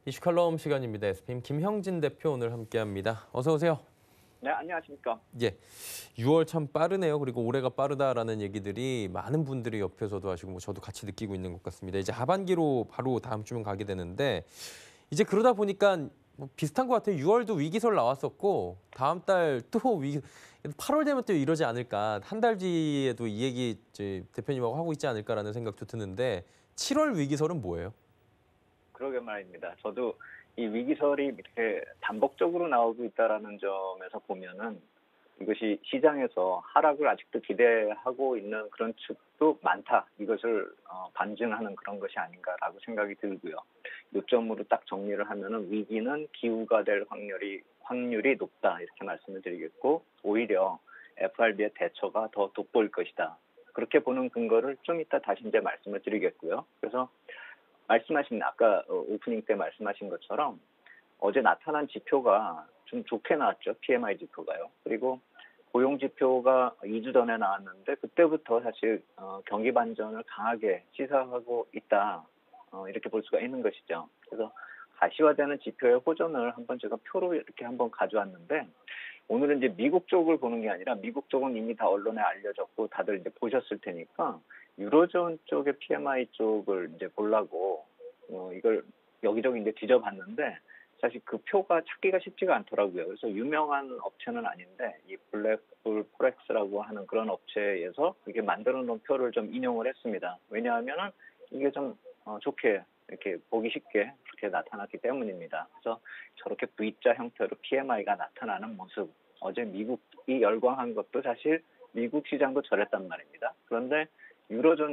이슈 칼럼 시간입니다. SPM 김형진 대표 오늘 함께합니다. 어서 오세요. 네, 안녕하십니까. 예, 6월 참 빠르네요. 그리고 올해가 빠르다라는 얘기들이 많은 분들이 옆에서도 하시고 뭐 저도 같이 느끼고 있는 것 같습니다. 이제 하반기로 바로 다음 주면 가게 되는데 이제 그러다 보니까 뭐 비슷한 것 같아요. 6월도 위기설 나왔었고 다음 달 또 위기 8월 되면 또 이러지 않을까. 한 달 뒤에도 이 얘기 이제 대표님하고 하고 있지 않을까라는 생각도 드는데 7월 위기설은 뭐예요? 그러게 말입니다. 저도 이 위기설이 이렇게 반복적으로 나오고 있다라는 점에서 보면은 이것이 시장에서 하락을 아직도 기대하고 있는 그런 측도 많다. 이것을 반증하는 그런 것이 아닌가라고 생각이 들고요. 요점으로 딱 정리를 하면은 위기는 기후가 될 확률이 높다. 이렇게 말씀을 드리겠고, 오히려 FRB의 대처가 더 돋보일 것이다. 그렇게 보는 근거를 좀 이따 다시 이제 말씀을 드리겠고요. 그래서 말씀하신 아까 오프닝 때 말씀하신 것처럼 어제 나타난 지표가 좀 좋게 나왔죠. PMI 지표가요. 그리고 고용 지표가 2주 전에 나왔는데 그때부터 사실 경기 반전을 강하게 시사하고 있다. 이렇게 볼 수가 있는 것이죠. 그래서 가시화되는 지표의 호전을 한번 제가 표로 이렇게 한번 가져왔는데 오늘은 이제 미국 쪽을 보는 게 아니라 미국 쪽은 이미 다 언론에 알려졌고 다들 이제 보셨을 테니까 유로존 쪽의 PMI 쪽을 이제 보려고 이걸 여기저기 이제 뒤져봤는데 사실 그 표가 찾기가 쉽지가 않더라고요. 그래서 유명한 업체는 아닌데 이 블랙풀 포렉스라고 하는 그런 업체에서 이게 만들어 놓은 표를 좀 인용을 했습니다. 왜냐하면은 이게 좀 좋게 이렇게 보기 쉽게 그렇게 나타났기 때문입니다. 그래서 저렇게 V자 형태로 PMI가 나타나는 모습, 어제 미국이 열광한 것도 사실 미국 시장도 저랬단 말입니다. 그런데 유로존의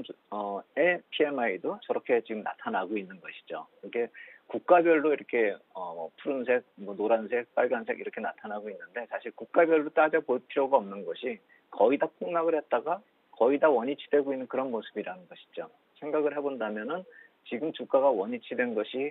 PMI도 저렇게 지금 나타나고 있는 것이죠. 이게 국가별로 이렇게 푸른색, 뭐 노란색, 빨간색 이렇게 나타나고 있는데 사실 국가별로 따져볼 필요가 없는 것이 거의 다 폭락을 했다가 거의 다 원위치되고 있는 그런 모습이라는 것이죠. 생각을 해본다면은 지금 주가가 원위치된 것이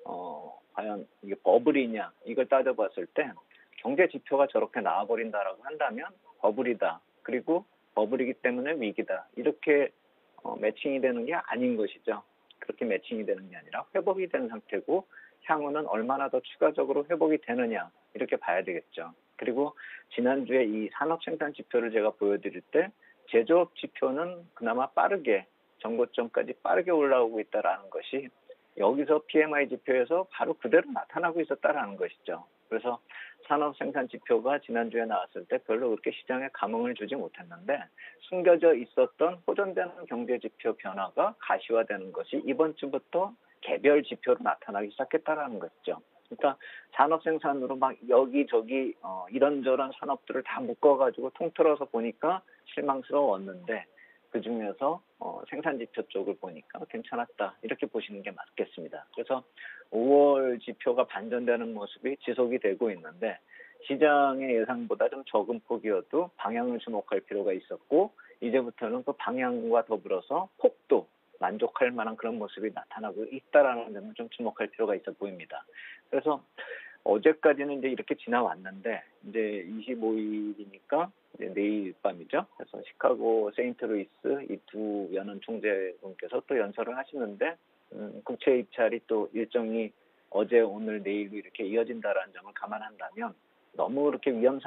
과연 이게 버블이냐 이걸 따져봤을 때 경제 지표가 저렇게 나와버린다라고 한다면 버블이다. 그리고 버블이기 때문에 위기다. 이렇게 매칭이 되는 게 아닌 것이죠. 그렇게 매칭이 되는 게 아니라 회복이 된 상태고 향후는 얼마나 더 추가적으로 회복이 되느냐 이렇게 봐야 되겠죠. 그리고 지난주에 이 산업 생산 지표를 제가 보여드릴 때 제조업 지표는 그나마 빠르게 정고점까지 빠르게 올라오고 있다는 것이 여기서 PMI 지표에서 바로 그대로 나타나고 있었다는 것이죠. 그래서 산업 생산 지표가 지난주에 나왔을 때 별로 그렇게 시장에 감흥을 주지 못했는데 숨겨져 있었던 호전되는 경제 지표 변화가 가시화되는 것이 이번 주부터 개별 지표로 나타나기 시작했다는 것이죠. 그러니까 산업 생산으로 막 여기저기 이런저런 산업들을 다 묶어가지고 통틀어서 보니까 실망스러웠는데 그중에서 생산 지표 쪽을 보니까 괜찮았다 이렇게 보시는 게 맞겠습니다. 그래서 5월 지표가 반전되는 모습이 지속이 되고 있는데 시장의 예상보다 좀 적은 폭이어도 방향을 주목할 필요가 있었고 이제부터는 그 방향과 더불어서 폭도 만족할 만한 그런 모습이 나타나고 있다라는 점을 좀 주목할 필요가 있어 보입니다. 그래서 어제까지는 이제 이렇게 지나왔는데 이제 25일이니까 이제 내일 밤이죠. 그래서 시카고 세인트루이스 이 두 연은 총재분께서 또 연설을 하시는데 국채 입찰이 또 일정이 어제 오늘 내일 이렇게 이어진다라는 점을 감안한다면 너무 그렇게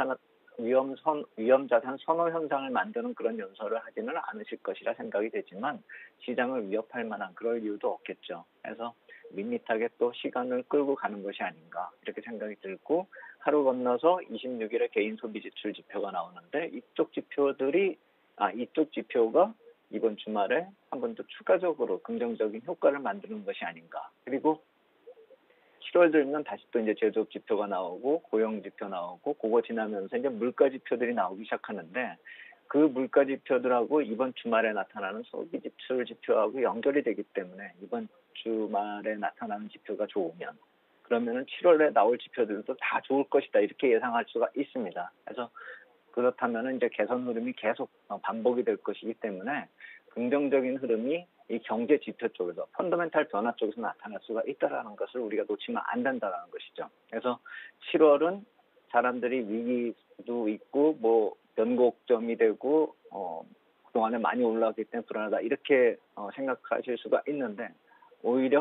위험자산 선호 현상을 만드는 그런 연설을 하지는 않으실 것이라 생각이 되지만 시장을 위협할 만한 그럴 이유도 없겠죠. 그래서 밋밋하게 또 시간을 끌고 가는 것이 아닌가 이렇게 생각이 들고 하루 건너서 26일에 개인 소비 지출 지표가 나오는데 이쪽 지표가 이번 주말에 한 번 더 추가적으로 긍정적인 효과를 만드는 것이 아닌가. 그리고 7월 들면 다시 또 이제 제조업 지표가 나오고 고용 지표 나오고 그거 지나면서 이제 물가 지표들이 나오기 시작하는데 그 물가 지표들하고 이번 주말에 나타나는 소비 지출 지표하고 연결이 되기 때문에 이번 주말에 나타나는 지표가 좋으면 그러면은 7월에 나올 지표들도 다 좋을 것이다 이렇게 예상할 수가 있습니다. 그래서 그렇다면은 이제 개선 흐름이 계속 반복이 될 것이기 때문에 긍정적인 흐름이 이 경제 지표 쪽에서 펀더멘탈 변화 쪽에서 나타날 수가 있다라는 것을 우리가 놓치면 안 된다라는 것이죠. 그래서 7월은 사람들이 위기도 있고 뭐 변곡점이 되고 그동안에 많이 올라왔기 때문에 불안하다 이렇게 생각하실 수가 있는데 오히려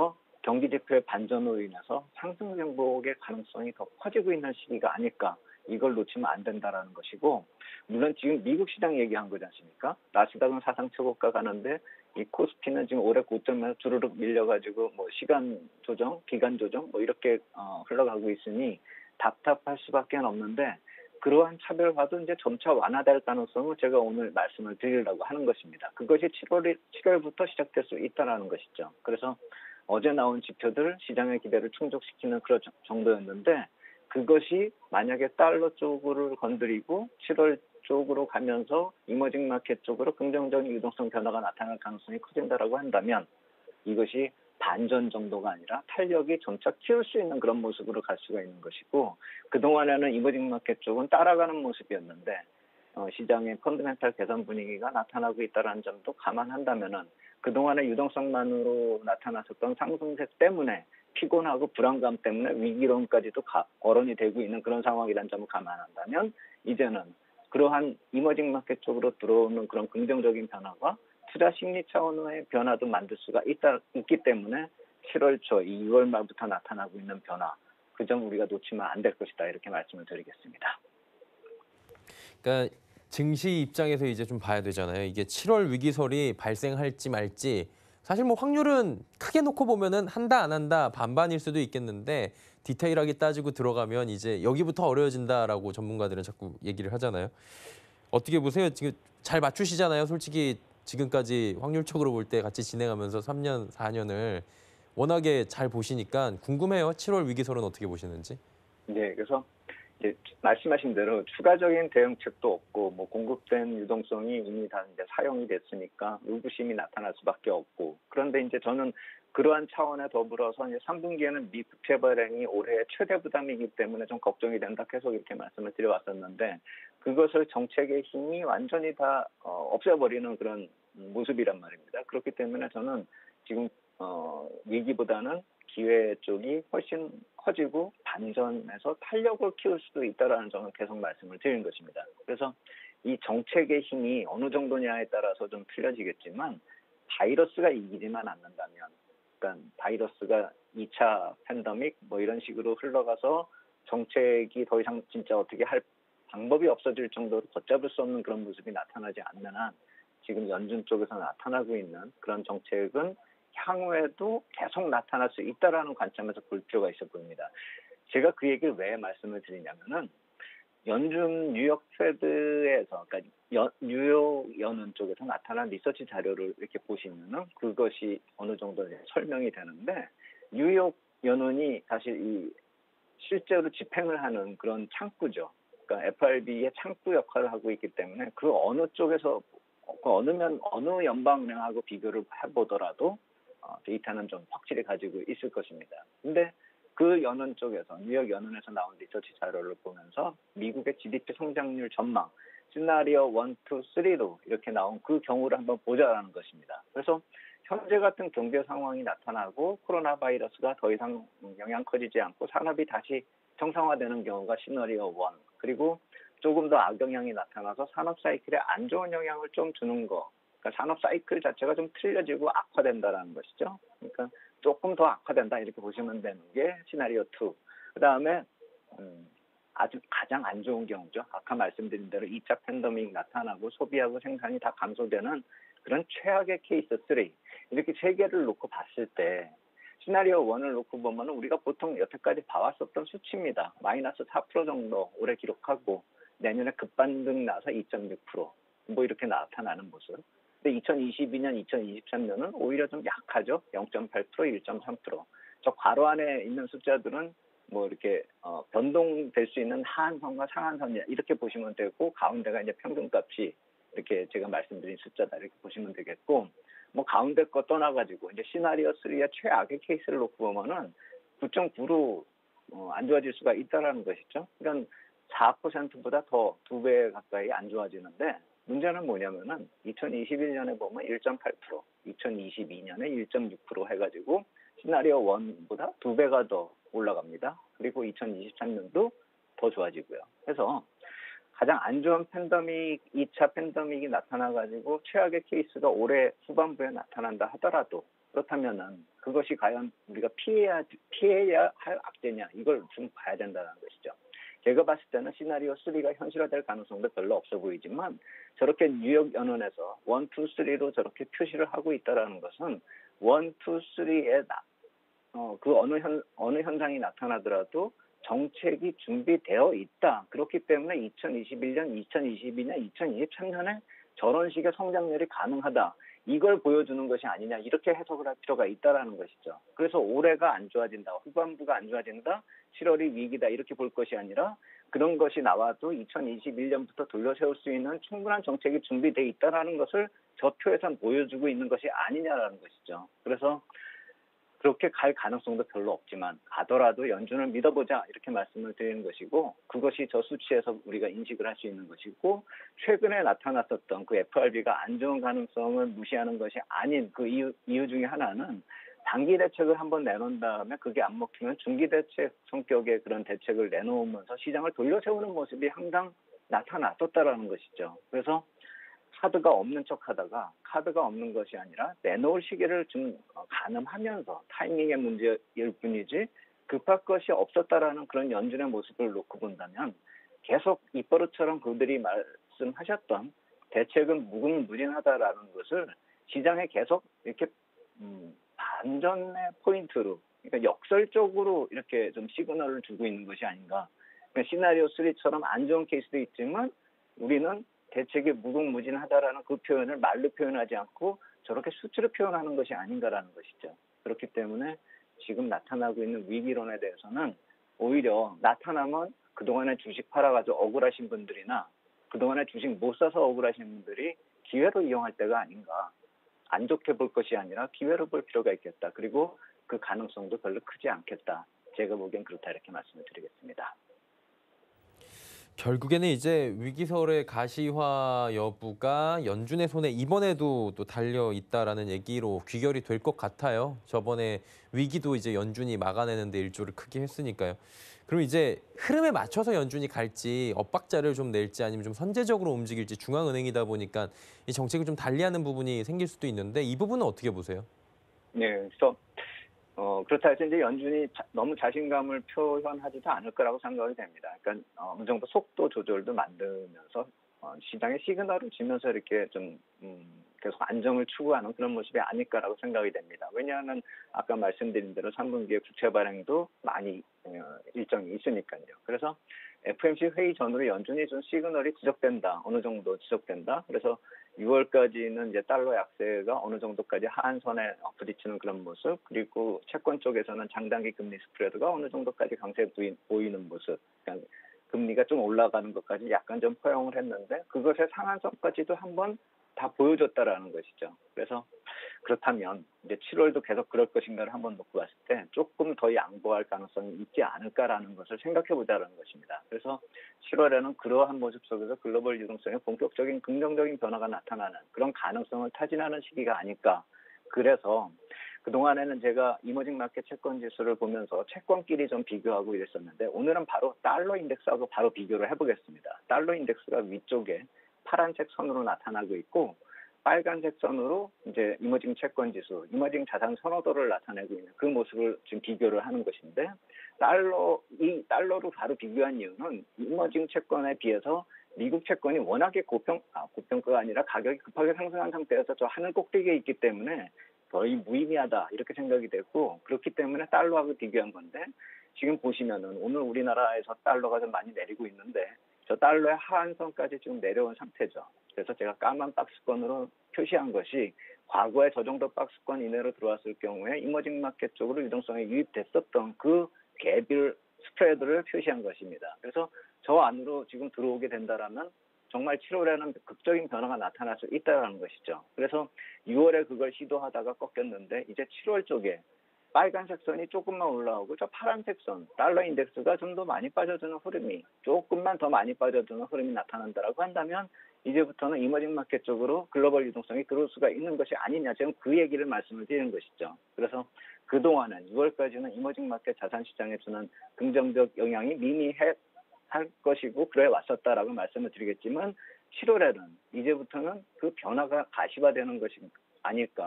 경기 지표의 반전으로 인해서 상승 정복의 가능성이 더 커지고 있는 시기가 아닐까. 이걸 놓치면 안 된다라는 것이고, 물론 지금 미국 시장 얘기한 거지 않습니까? 나스닥은 사상 최고가 가는데 이 코스피는 지금 올해 고점에서 주르륵 밀려가지고 뭐 시간 조정, 기간 조정 뭐 이렇게 흘러가고 있으니 답답할 수밖에 없는데, 그러한 차별화도 이제 점차 완화될 가능성을 제가 오늘 말씀을 드리려고 하는 것입니다. 그것이 7월부터 시작될 수 있다는 것이죠. 그래서 어제 나온 지표들 시장의 기대를 충족시키는 그런 정도였는데, 그것이 만약에 달러 쪽으로 건드리고 7월 쪽으로 가면서 이머징 마켓 쪽으로 긍정적인 유동성 변화가 나타날 가능성이 커진다라고 한다면, 이것이 반전 정도가 아니라 탄력이 점차 키울 수 있는 그런 모습으로 갈 수가 있는 것이고, 그동안에는 이머징 마켓 쪽은 따라가는 모습이었는데 시장의 펀드멘탈 개선 분위기가 나타나고 있다는 점도 감안한다면은, 그동안의 유동성만으로 나타났었던 상승세 때문에 피곤하고 불안감 때문에 위기론까지도 거론이 되고 있는 그런 상황이라는 점을 감안한다면, 이제는 그러한 이머징 마켓 쪽으로 들어오는 그런 긍정적인 변화가 투자 심리 차원의 변화도 만들 수가 있기 때문에 7월 초, 2월 말부터 나타나고 있는 변화, 그 점 우리가 놓치면 안 될 것이다, 이렇게 말씀을 드리겠습니다. 그러니까 증시 입장에서 이제 좀 봐야 되잖아요. 이게 7월 위기설이 발생할지 말지, 사실 뭐 확률은 크게 놓고 보면은 한다 안 한다 반반일 수도 있겠는데, 디테일하게 따지고 들어가면 이제 여기부터 어려워진다라고 전문가들은 자꾸 얘기를 하잖아요. 어떻게 보세요? 지금 잘 맞추시잖아요. 솔직히 지금까지 확률적으로 볼 때 같이 진행하면서 3년, 4년을 워낙에 잘 보시니까 궁금해요. 7월 위기설은 어떻게 보시는지. 네, 그래서 이제 말씀하신 대로 추가적인 대응책도 없고, 뭐 공급된 유동성이 이미 다 이제 사용이 됐으니까 의구심이 나타날 수밖에 없고, 그런데 이제 저는 그러한 차원에 더불어서 이제 3분기에는 미 부채 발행이 올해 최대 부담이기 때문에 좀 걱정이 된다, 계속 이렇게 말씀을 드려왔었는데, 그것을 정책의 힘이 완전히 다 없애버리는 그런 모습이란 말입니다. 그렇기 때문에 저는 지금 위기보다는 기회 쪽이 훨씬 커지고 반전에서 탄력을 키울 수도 있다라는 점을 계속 말씀을 드린 것입니다. 그래서 이 정책의 힘이 어느 정도냐에 따라서 좀 틀려지겠지만, 바이러스가 이기지만 않는다면, 그러니까 바이러스가 2차 팬데믹 뭐 이런 식으로 흘러가서 정책이 더 이상 진짜 어떻게 할 방법이 없어질 정도로 걷잡을 수 없는 그런 모습이 나타나지 않는 한, 지금 연준 쪽에서 나타나고 있는 그런 정책은 향후에도 계속 나타날 수 있다라는 관점에서 볼 필요가 있어 보입니다. 제가 그 얘기를 왜 말씀을 드리냐면은, 연준 뉴욕 페드에서, 그러니까 뉴욕 연은 쪽에서 나타난 리서치 자료를 이렇게 보시면은 그것이 어느 정도 설명이 되는데, 뉴욕 연은이 사실 이 실제로 집행을 하는 그런 창구죠. 그러니까 FRB의 창구 역할을 하고 있기 때문에, 그 어느 쪽에서 어느 연방은행하고 비교를 해보더라도 데이터는 좀 확실히 가지고 있을 것입니다. 근데 그 연은 쪽에서, 뉴욕 연은에서 나온 리서치 자료를 보면서 미국의 GDP 성장률 전망, 시나리오 1, 2, 3로 이렇게 나온 그 경우를 한번 보자라는 것입니다. 그래서 현재 같은 경제 상황이 나타나고 코로나 바이러스가 더 이상 영향 커지지 않고 산업이 다시 정상화되는 경우가 시나리오 1, 그리고 조금 더 악영향이 나타나서 산업 사이클에 안 좋은 영향을 좀 주는 거, 그러니까 산업 사이클 자체가 좀 틀려지고 악화된다라는 것이죠. 그러니까 조금 더 악화된다, 이렇게 보시면 되는 게 시나리오 2. 그다음에 아주 가장 안 좋은 경우죠. 아까 말씀드린 대로 2차 팬데믹 나타나고 소비하고 생산이 다 감소되는 그런 최악의 케이스 3. 이렇게 세 개를 놓고 봤을 때 시나리오 1을 놓고 보면 우리가 보통 여태까지 봐왔었던 수치입니다. 마이너스 4% 정도 올해 기록하고 내년에 급반등 나서 2.6% 뭐 이렇게 나타나는 모습. 근데 2022년, 2023년은 오히려 좀 약하죠. 0.8%, 1.3%. 저 괄호 안에 있는 숫자들은 뭐 이렇게 변동될 수 있는 하한선과 상한선 이렇게 보시면 되고, 가운데가 이제 평균값이 이렇게 제가 말씀드린 숫자다, 이렇게 보시면 되겠고, 뭐 가운데 거 떠나가지고 이제 시나리오 3의 최악의 케이스를 놓고 보면은 9.9로 안 좋아질 수가 있다라는 것이죠. 그러니까 4%보다 더 2배 가까이 안 좋아지는데, 문제는 뭐냐면은 2021년에 보면 1.8%, 2022년에 1.6% 해가지고 시나리오 1보다 2배가 더 올라갑니다. 그리고 2023년도 더 좋아지고요. 그래서 가장 안 좋은 팬데믹, 2차 팬데믹이 나타나가지고 최악의 케이스가 올해 후반부에 나타난다 하더라도, 그렇다면은 그것이 과연 우리가 피해야 할 악재냐 이걸 좀 봐야 된다는 것이죠. 제가 봤을 때는 시나리오 3가 현실화될 가능성도 별로 없어 보이지만 저렇게 뉴욕 연원에서 1, 2, 3로 저렇게 표시를 하고 있다는 것은 1, 2, 3의 그 어느 현상이 나타나더라도 정책이 준비되어 있다. 그렇기 때문에 2021년, 2022년, 2023년에 저런 식의 성장률이 가능하다. 이걸 보여주는 것이 아니냐 이렇게 해석을 할 필요가 있다라는 것이죠. 그래서 올해가 안 좋아진다, 후반부가 안 좋아진다, 7월이 위기다 이렇게 볼 것이 아니라 그런 것이 나와도 2021년부터 돌려세울 수 있는 충분한 정책이 준비되어 있다라는 것을 저 표에서 보여주고 있는 것이 아니냐라는 것이죠. 그래서 그렇게 갈 가능성도 별로 없지만 가더라도 연준을 믿어보자 이렇게 말씀을 드리는 것이고 그것이 저 수치에서 우리가 인식을 할 수 있는 것이고 최근에 나타났었던 그 FRB가 안 좋은 가능성을 무시하는 것이 아닌 그 이유 중에 하나는 단기 대책을 한번 내놓은 다음에 그게 안 먹히면 중기 대책 성격의 그런 대책을 내놓으면서 시장을 돌려세우는 모습이 항상 나타났었다라는 것이죠. 그래서 카드가 없는 척 하다가 카드가 없는 것이 아니라 내놓을 시기를 좀 가늠하면서 타이밍의 문제일 뿐이지 급할 것이 없었다라는 그런 연준의 모습을 놓고 본다면 계속 입버릇처럼 그들이 말씀하셨던 대책은 무궁무진하다라는 것을 시장에 계속 이렇게 반전의 포인트로 그러니까 역설적으로 이렇게 좀 시그널을 주고 있는 것이 아닌가. 그러니까 시나리오 3처럼 안 좋은 케이스도 있지만 우리는 대책이 무궁무진하다라는 그 표현을 말로 표현하지 않고 저렇게 수치로 표현하는 것이 아닌가라는 것이죠. 그렇기 때문에 지금 나타나고 있는 위기론에 대해서는 오히려 나타나면 그동안에 주식 팔아가지고 억울하신 분들이나 그동안에 주식 못 사서 억울하신 분들이 기회로 이용할 때가 아닌가. 안 좋게 볼 것이 아니라 기회로 볼 필요가 있겠다. 그리고 그 가능성도 별로 크지 않겠다. 제가 보기엔 그렇다 이렇게 말씀을 드리겠습니다. 결국에는 이제 위기설의 가시화 여부가 연준의 손에 이번에도 또 달려 있다라는 얘기로 귀결이 될 것 같아요. 저번에 위기도 이제 연준이 막아내는 데 일조를 크게 했으니까요. 그럼 이제 흐름에 맞춰서 연준이 갈지 엇박자를 좀 낼지 아니면 좀 선제적으로 움직일지 중앙은행이다 보니까 이 정책을 좀 달리하는 부분이 생길 수도 있는데 이 부분은 어떻게 보세요? 네, 그래서 그렇다 해서 이제 연준이 너무 자신감을 표현하지도 않을 거라고 생각이 됩니다. 그러니까 어느 정도 속도 조절도 만들면서 시장의 시그널을 주면서 이렇게 좀 계속 안정을 추구하는 그런 모습이 아닐까라고 생각이 됩니다. 왜냐하면 아까 말씀드린 대로 3분기에 국채 발행도 많이 일정이 있으니까요. 그래서 FOMC 회의 전후로 연준이 좀 시그널이 지적된다. 어느 정도 지적된다. 그래서 6월까지는 이제 달러 약세가 어느 정도까지 하한선에 부딪히는 그런 모습, 그리고 채권 쪽에서는 장단기 금리 스프레드가 어느 정도까지 강세 보이는 모습, 그러니까 금리가 좀 올라가는 것까지 약간 좀 허용을 했는데 그것의 상한선까지도 한번 다 보여줬다라는 것이죠. 그래서 그렇다면 이제 7월도 계속 그럴 것인가를 한번 놓고 봤을 때 조금 더 양보할 가능성이 있지 않을까라는 것을 생각해 보자는 것입니다. 그래서 7월에는 그러한 모습 속에서 글로벌 유동성의 본격적인 긍정적인 변화가 나타나는 그런 가능성을 타진하는 시기가 아닐까. 그래서 그동안에는 제가 이머징 마켓 채권 지수를 보면서 채권끼리 좀 비교하고 이랬었는데 오늘은 바로 달러 인덱스하고 바로 비교를 해보겠습니다. 달러 인덱스가 위쪽에 파란색 선으로 나타나고 있고 빨간색 선으로 이제 이머징 채권 지수, 이머징 자산 선호도를 나타내고 있는 그 모습을 지금 비교를 하는 것인데 이 달러로 바로 비교한 이유는 이머징 채권에 비해서 미국 채권이 워낙에 고평가가 아니라 가격이 급하게 상승한 상태에서 저 하늘 꼭대기에 있기 때문에 거의 무의미하다 이렇게 생각이 됐고 그렇기 때문에 달러하고 비교한 건데 지금 보시면은 오늘 우리나라에서 달러가 좀 많이 내리고 있는데 저 달러의 하한선까지 지금 내려온 상태죠. 그래서 제가 까만 박스권으로 표시한 것이 과거에 저 정도 박스권 이내로 들어왔을 경우에 이머징 마켓 쪽으로 유동성이 유입됐었던 그 갭을 스프레드를 표시한 것입니다. 그래서 저 안으로 지금 들어오게 된다라면 정말 7월에는 극적인 변화가 나타날 수 있다는 것이죠. 그래서 6월에 그걸 시도하다가 꺾였는데 이제 7월 쪽에 빨간색 선이 조금만 올라오고 저 파란색 선, 달러 인덱스가 좀 더 많이 빠져주는 흐름이 조금만 더 많이 빠져주는 흐름이 나타난다라고 한다면 이제부터는 이머징 마켓 쪽으로 글로벌 유동성이 들어올 수가 있는 것이 아니냐. 지금 그 얘기를 말씀을 드리는 것이죠. 그래서 그동안은 6월까지는 이머징 마켓 자산 시장에 주는 긍정적 영향이 미미할 것이고 그래 왔었다라고 말씀을 드리겠지만 7월에는 이제부터는 그 변화가 가시화되는 것이 아닐까.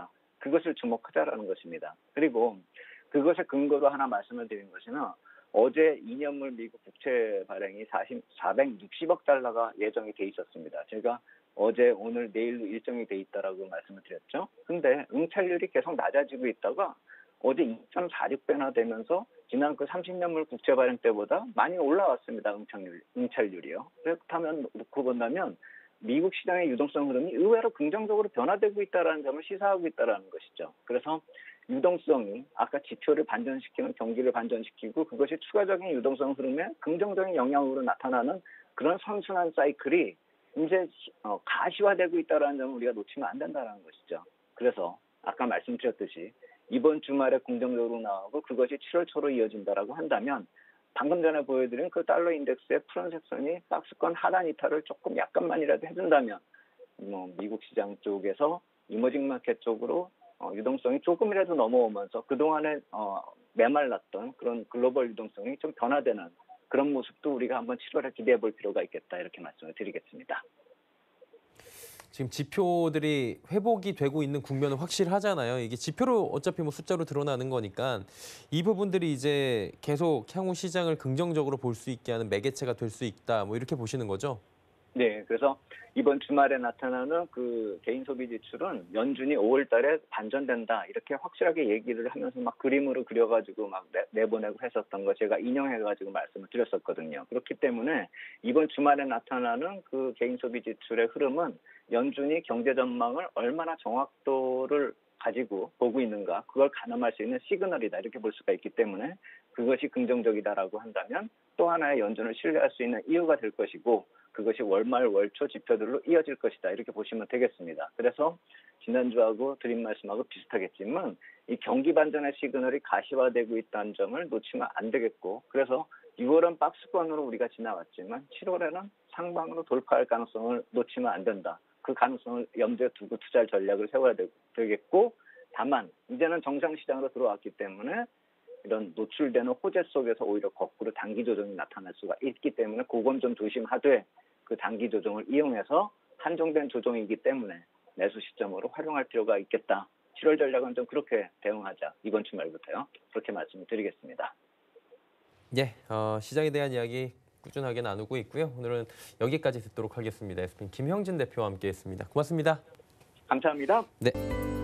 그것을 주목하자라는 것입니다. 그리고 그것의 근거로 하나 말씀을 드린 것은 어제 2년물 미국 국채 발행이 460억 달러가 예정이 돼 있었습니다. 제가 어제 오늘 내일로 일정이 돼 있다라고 말씀을 드렸죠. 근데 응찰률이 계속 낮아지고 있다가 어제 2.46배나 되면서 지난 그 30년물 국채 발행 때보다 많이 올라왔습니다. 응찰률이요. 그렇다면 놓고 본다면 미국 시장의 유동성 흐름이 의외로 긍정적으로 변화되고 있다는 점을 시사하고 있다는 것이죠. 그래서 유동성이 아까 지표를 반전시키는 경기를 반전시키고 그것이 추가적인 유동성 흐름에 긍정적인 영향으로 나타나는 그런 선순환 사이클이 이제 가시화되고 있다는 점을 우리가 놓치면 안 된다는 것이죠. 그래서 아까 말씀드렸듯이 이번 주말에 긍정적으로 나오고 그것이 7월 초로 이어진다라고 한다면 방금 전에 보여드린 그 달러 인덱스의 푸른색 선이 박스권 하단 이탈을 조금 약간만이라도 해준다면 미국 시장 쪽에서 이머징 마켓 쪽으로 유동성이 조금이라도 넘어오면서 그동안에 메말랐던 그런 글로벌 유동성이 좀 변화되는 그런 모습도 우리가 한번 7월에 기대해 볼 필요가 있겠다 이렇게 말씀을 드리겠습니다. 지금 지표들이 회복이 되고 있는 국면은 확실하잖아요. 이게 지표로 어차피 뭐 숫자로 드러나는 거니까 이 부분들이 이제 계속 향후 시장을 긍정적으로 볼 수 있게 하는 매개체가 될 수 있다. 뭐 이렇게 보시는 거죠? 네, 그래서 이번 주말에 나타나는 그 개인 소비 지출은 연준이 5월 달에 반전된다 이렇게 확실하게 얘기를 하면서 막 그림으로 그려가지고 막 내보내고 했었던 거 제가 인용해가지고 말씀을 드렸었거든요. 그렇기 때문에 이번 주말에 나타나는 그 개인 소비 지출의 흐름은 연준이 경제 전망을 얼마나 정확도를 가지고 보고 있는가 그걸 가늠할 수 있는 시그널이다 이렇게 볼 수가 있기 때문에 그것이 긍정적이다라고 한다면 또 하나의 연준을 신뢰할 수 있는 이유가 될 것이고 그것이 월말 월초 지표들로 이어질 것이다 이렇게 보시면 되겠습니다. 그래서 지난주하고 드린 말씀하고 비슷하겠지만 이 경기 반전의 시그널이 가시화되고 있다는 점을 놓치면 안 되겠고 그래서 6월은 박스권으로 우리가 지나왔지만 7월에는 상방으로 돌파할 가능성을 놓치면 안 된다. 그 가능성을 염두에 두고 투자할 전략을 세워야 되겠고 다만 이제는 정상시장으로 들어왔기 때문에 이런 노출되는 호재 속에서 오히려 거꾸로 단기 조정이 나타날 수가 있기 때문에 그건 좀 조심하되 그 단기 조정을 이용해서 한정된 조정이기 때문에 매수 시점으로 활용할 필요가 있겠다. 7월 전략은 좀 그렇게 대응하자. 이번 주말부터요. 그렇게 말씀을 드리겠습니다. 예, 시장에 대한 이야기 꾸준하게 나누고 있고요. 오늘은 여기까지 듣도록 하겠습니다. 에스핀 김형진 대표와 함께했습니다. 고맙습니다. 감사합니다. 네.